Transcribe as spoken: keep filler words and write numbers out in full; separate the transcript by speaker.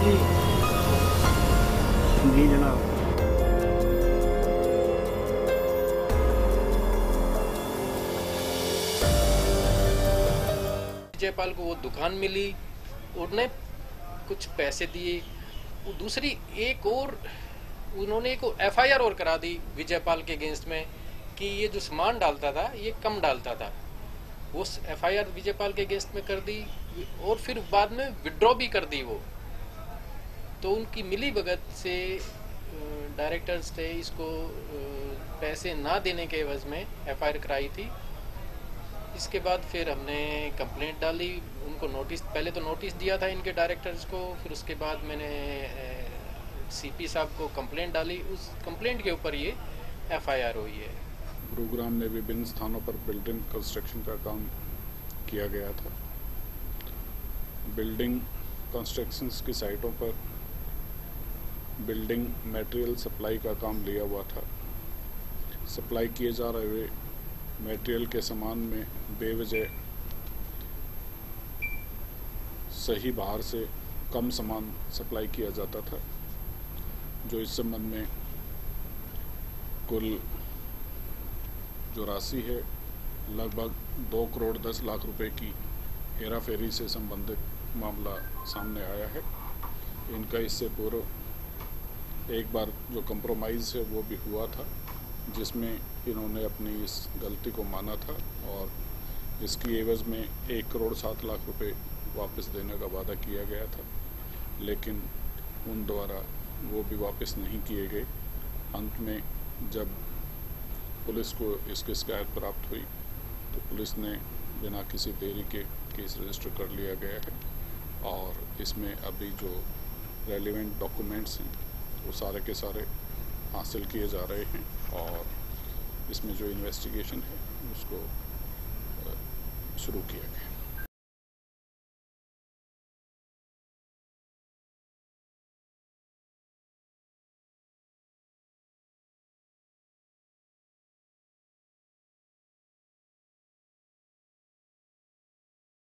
Speaker 1: जी जी जनाब।
Speaker 2: जयपाल को वो दुकान मिली, उन्होंने कुछ पैसे दिए। वो दूसरी एक और उन्होंने एक एफ आई आर और करा दी विजयपाल के अगेंस्ट में कि ये जो सामान डालता था ये कम डालता था। वो एफ आई आर विजयपाल के अगेंस्ट में कर दी और फिर बाद में विड्रॉ भी कर दी वो। तो उनकी मिली भगत से डायरेक्टर्स थे इसको पैसे ना देने के एवज में एफ आई आर कराई थी। इसके बाद फिर हमने कंप्लेंट डाली, उनको नोटिस, पहले तो नोटिस दिया था इनके डायरेक्टर्स को, फिर उसके बाद मैंने सीपी साहब को कंप्लेंट डाली, उस कंप्लेंट के ऊपर ये एफ आई आर हुई है।
Speaker 3: गुरुग्राम में विभिन्न स्थानों पर बिल्डिंग कंस्ट्रक्शन का काम किया गया था। बिल्डिंग कंस्ट्रक्शंस की साइटों पर बिल्डिंग मटेरियल सप्लाई का काम लिया हुआ था। सप्लाई किए जा रहे मटेरियल के सामान में बेवजह सही बाहर से कम सामान सप्लाई किया जाता था, जो इस संबंध में कुल जो राशि है लगभग दो करोड़ दस लाख रुपए की हेरा फेरी से संबंधित मामला सामने आया है। इनका इससे पूर्व एक बार जो कंप्रोमाइज़ है वो भी हुआ था, जिसमें इन्होंने अपनी इस गलती को माना था और इसकी एवज़ में एक करोड़ सात लाख रुपए वापस देने का वादा किया गया था, लेकिन उन द्वारा वो भी वापस नहीं किए गए। अंत में जब पुलिस को इसकी शिकायत प्राप्त हुई तो पुलिस ने बिना किसी देरी के केस रजिस्टर कर लिया गया है और इसमें अभी जो रेलिवेंट डॉक्यूमेंट्स हैं वो सारे के सारे हासिल किए जा रहे हैं और इसमें जो इन्वेस्टिगेशन है उसको शुरू किया गया।